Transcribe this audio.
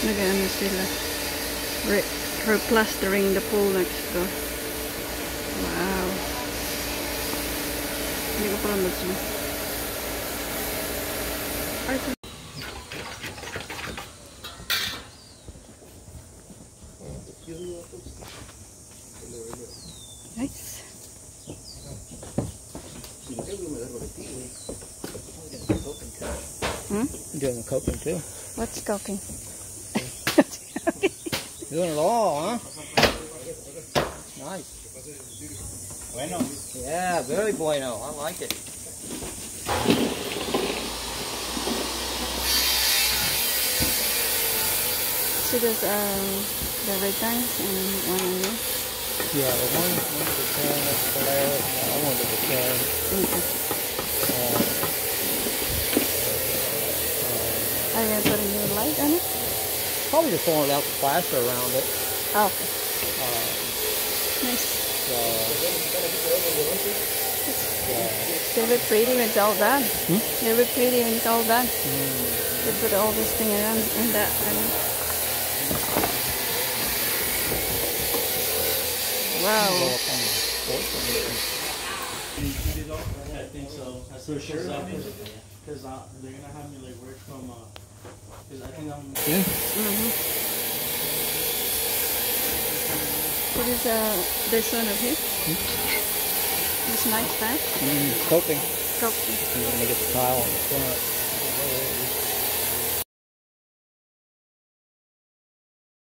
Nagano sila. Replastering the pool next door. Wow. Hindi ko pala mag-zoom. Nice. I'm doing the cooking too. What's cooking? Doing it all, huh? Nice. Bueno. Yeah, very bueno. I like it. So there's the red times and one on you. Yeah, the one with the can, that's Polaris. I wanted the can. Okay. Are you going to put a new light on it? Probably just throwing out the plaster around it. Oh, okay. Nice. It'll be pretty when it's all done. It'll be pretty when it's all done. You put all this thing around and that. Wow. I think so. That's for sure. Because they're gonna have me like work from. Because I think I'm. Yeah. What is this one up here? This nice fan? Coping. Coping. I'm gonna get the tile on the front.